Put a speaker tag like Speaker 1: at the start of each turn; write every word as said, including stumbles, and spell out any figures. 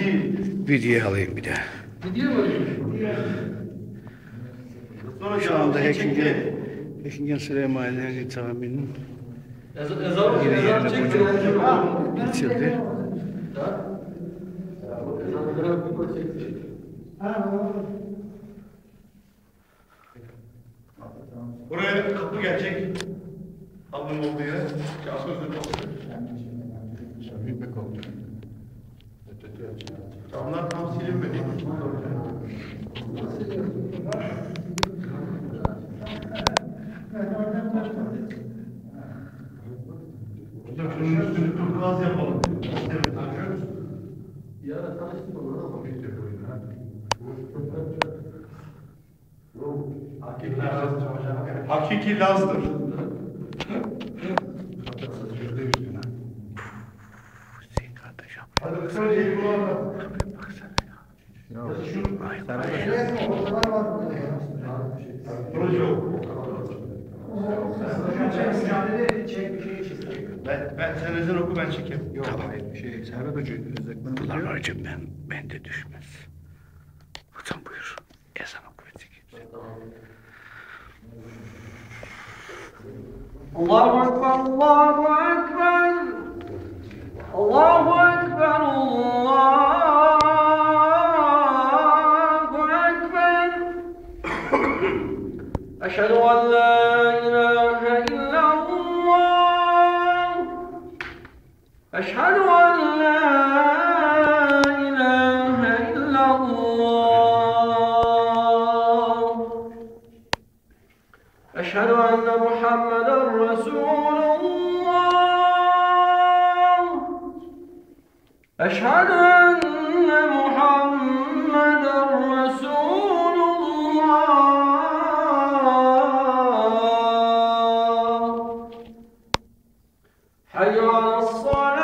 Speaker 1: Video alayım bir de.
Speaker 2: Video mu?
Speaker 1: Şu anda Hekingen, Hekingen Süleymaniye Camii'nin
Speaker 2: Ezan
Speaker 1: yine yerine
Speaker 2: çekiyor.
Speaker 1: geçildi.
Speaker 3: Buraya kapı gelecek. Alnım olduğu yere. Asansör kapısı. Camlar tam silinmedi. Hocam şunun üstünü turkuaz yapalım. Evet, tanıyoruz.
Speaker 2: Bir ara tanıştık mı burada ama?
Speaker 3: Hakiki Laz'dır hocam. Hakiki Laz'dır.
Speaker 1: Hüseyin kardeşim.
Speaker 3: Hadi kısaca iyi kullanma.
Speaker 1: Baksana ya.
Speaker 3: Ya şu
Speaker 2: Proje yok.
Speaker 3: Ben, ben sen ezan oku ben çekeyim.
Speaker 1: Yok, tamam.
Speaker 4: Şey, Servet Hoca özetmeni
Speaker 1: Ulan
Speaker 4: biliyor.
Speaker 1: hocam ben, bende düşmez. Hocam buyur. Ezan okuyacak.
Speaker 2: Allahu Ekber, Allahu Ekber. Allahu Ekber, Allahu Ekber. Eşhedü en la ilahe illallah. Eşhedü en la ilahe illallah. Eşhedü enne Muhammeden Resulullah. Eşhedü enne Muhammeden Resulullah. Hayy alel salat.